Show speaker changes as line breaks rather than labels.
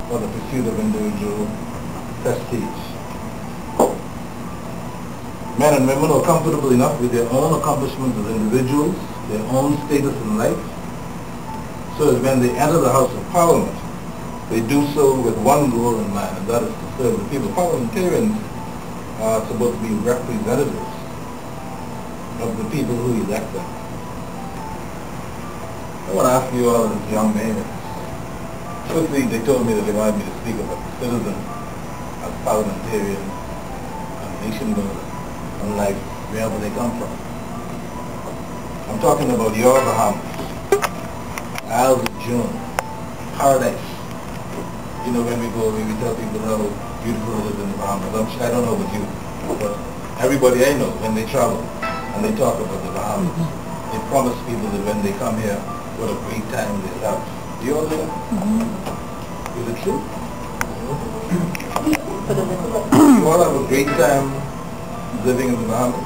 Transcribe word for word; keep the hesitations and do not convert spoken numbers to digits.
for the pursuit of individual prestige. Men and women are comfortable enough with their own accomplishments as individuals, their own status in life, so that when they enter the House of Parliament, they do so with one goal in mind, and that is to serve the people. Parliamentarians are supposed to be representatives of the people who elect them. I want to ask you all as young men. Firstly, they told me that they wanted me to speak about the citizen as parliamentarian and nation builder, unlike wherever they come from. I'm talking about your Bahamas, Isles of June, paradise. You know, when we go, when we tell people how beautiful it is in the Bahamas. I'm sure, I don't know about you, but everybody I know, when they travel and they talk about the Bahamas, mm-hmm. they promise people that when they come here, what a great time they have. Do you all do that? Mm-hmm. Is it true? You all have a great time living in the Bahamas?